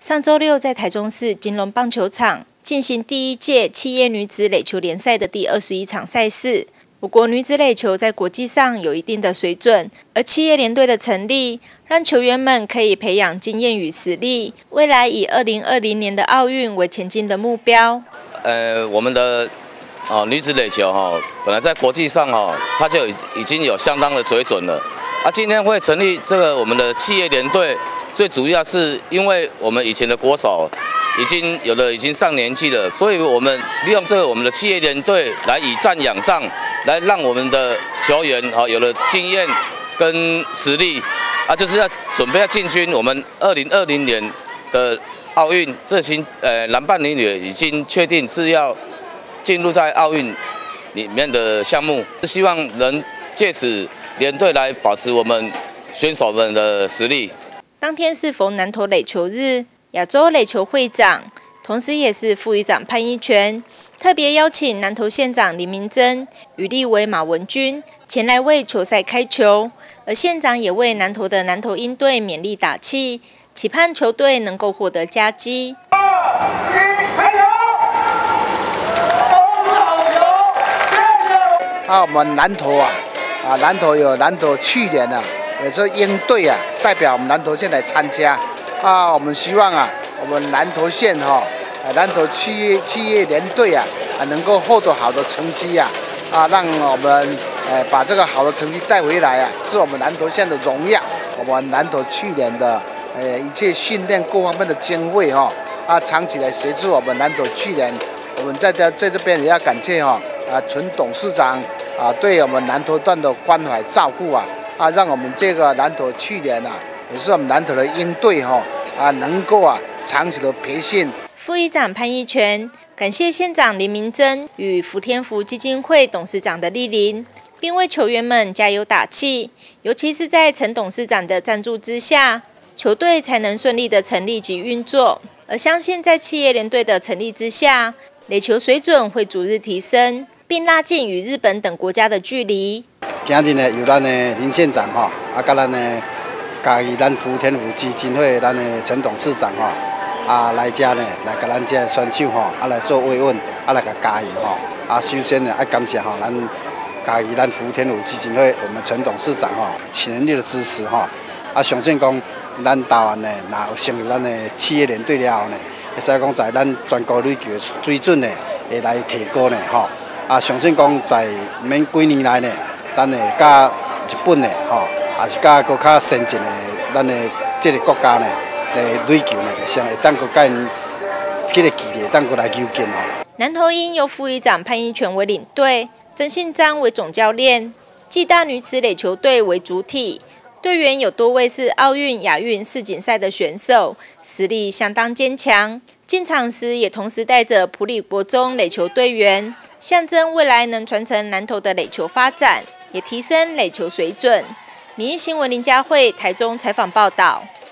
上周六，在台中市金龙棒球场进行第一届企业女子垒球联赛的第21场赛事。我国女子垒球在国际上有一定的水准，而企业联队的成立，让球员们可以培养经验与实力，未来以2020年的奥运为前进的目标。 我们的女子垒球本来在国际上它就已经有相当的水准了。今天会成立这个我们的企业联队。 最主要是因为我们以前的国手已经上年纪了，所以我们利用这个我们的企业联队来以战养战，来让我们的球员有了经验跟实力就是要准备要进军我们2020年的奥运。这新男扮女女已经确定是要进入在奥运里面的项目，希望能借此联队来保持我们选手们的实力。 当天是逢南投垒球日，亚洲垒球会长，同时也是副议长潘一全，特别邀请南投县长林明珍与立委马文君前来为球赛开球，而县长也为南投的南投鹰队勉励打气，期盼球队能够获得佳绩。2、1，开球！ 我们南投南投有南投去年也是鹰队代表我们南投县来参加我们希望我们南投县南投企业联队能够获得好的成绩让我们把这个好的成绩带回来是我们南投县的荣耀。我们南投去年的一切训练各方面的经费长期来协助我们南投去年，我们在这边也要感谢陈董事长对我们南投段的关怀照顾让我们这个南投去年也是我们南投的鹰队能够长期的培训。 副议长潘一全感谢县长林明珍与福天福基金会董事长的莅临，并为球员们加油打气。尤其是在陈董事长的赞助之下，球队才能顺利的成立及运作。而相信在企业联队的成立之下，垒球水准会逐日提升，并拉近与日本等国家的距离。 今日呢，由咱的林县长甲咱的嘉义咱福天福基金会咱的陈董事长来遮呢，来甲咱这选手来做慰问，来甲加油首先呢，要感谢咱嘉义咱福天福基金会我们陈董事长全力的支持相信讲咱台湾呢，若有成立咱的企业联队了后呢，会使讲在咱全国垒球的水准呢，会来提高呢相信讲在免几年来呢。 咱的甲日本的也是甲搁较先进的咱的这个国家呢，垒球呢，相会当搁甲因这个基地当搁来求进南投鹰由副议长潘一全为领队，曾信章为总教练，暨大女子垒球队为主体，队员有多位是奥运、亚运、世锦赛的选手，实力相当坚强。进场时也同时带着埔里国中垒球队员，象征未来能传承南投的垒球发展。 也提升垒球水准。民意新闻林佳慧台中采访报道。